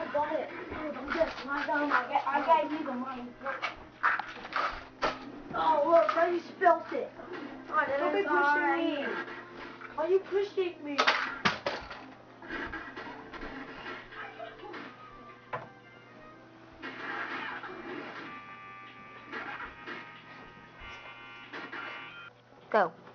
got it. I gave you the money. Oh, look, now you spilt it. Don't be pushing me. Why are you pushing me? Go.